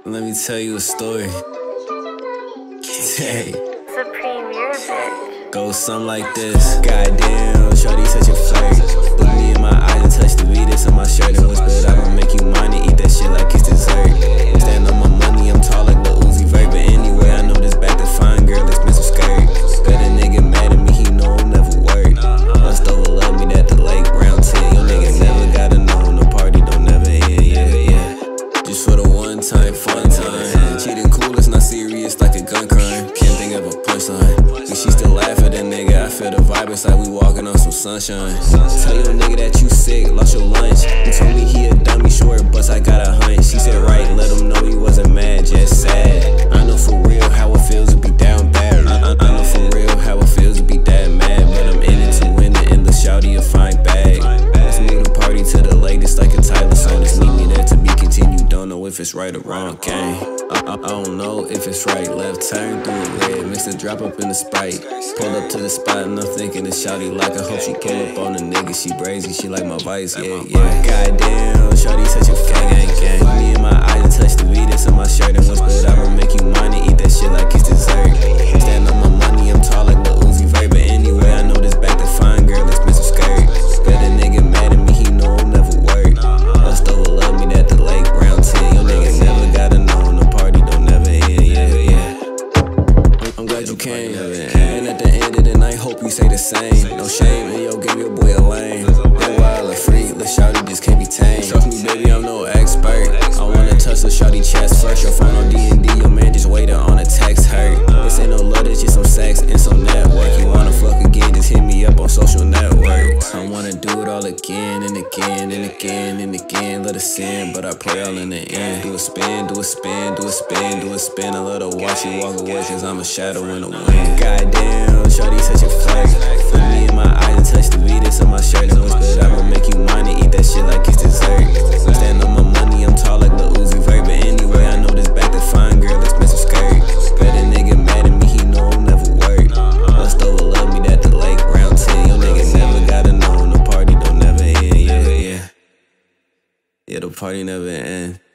Let me tell you a story. Hey. Supreme, you're a bitch. Goes something like this. Goddamn, shorty such a flirt. Look me in my eyes and touch the Venus on my shirt and whispered, I'ma make you mine and eat that shit like it's dessert. Stand on my money, I'm tall like Lil Uzi Vert. But anyway, I know this back to fine girl, expensive skirt. Bet a nigga mad at me, he know I'll never work. Must overlove me, that the lake brown tin. Your nigga never gotta know, the party don't never end, yeah. Just for the one time, fun time. Cheating cool, it's not serious like a gun crime. Can't think of a punchline. But she still laugh at that nigga, I feel the vibe, it's like we walking on some sunshine. Tell your nigga that you sick, lost your lunch. He told me he a dummy, short bus, I got a hunch. She said right, let him know he wasn't mad, just sad. I know for real how it feels to be down bad. I know for real how it feels to be that mad. But I'm in it to win it, and the shawty a fine bag. Let's move the party to the latest like a Tyler song. Just meet me there to be continued, don't know if it's right or wrong, gang. I don't know if it's right. Left turn through a red, mix a drop up in the Sprite. Pull up to the spot and I'm thinking it's shawty like I hope she pull up on the nigga. She brazy, she like my vice, yeah. Goddamn, shawty such a gang. Look me in my eyes and touch the Venus on my shirt and whispered, I'ma make you mine and eat that shit like it's dessert. Stand on my money, I'm tall like Lil Uzi Vert. But anyway, I know this back to fine girl, expensive skirt. Bet a nigga mad at me, he know I'll never work. Must overlove me, that the lake brown tin. Your nigga never gotta know, the party don't never end, yeah. I'm glad you came, and at the end of the night, hope you say the same. No shame, and yo, give your boy a lane. That wild a freak, the shawty just can't be tamed. Trust me, baby, I'm no expert. I wanna touch the shawty chest first. Your phone on D&D, your man just waiting on a text hurt. This ain't no love, it's just some sex and some network. You wanna fuck again, just hit me up on social networks. I wanna do it all again and again and again and again. Let us in, but I pray all in the end. Do a spin, do a spin, do a spin, do a spin. I love to watch you walk away, cause I'm a shadow in the wind. Goddamn, shawty such a flirt. Look me in my eyes and touch the Venus on my shirt and whispered, I'ma make you mine and eat that shit like it's dessert. Stand on my money, I'm tall like Lil Uzi Vert. But anyway, I know this back to fine girl, expensive skirt. Bet a nigga mad at me, he know I'll never work. Must overlove me, that the lake brown tin. Your nigga never gotta know, the party don't never end, yeah. Yeah, the party never end.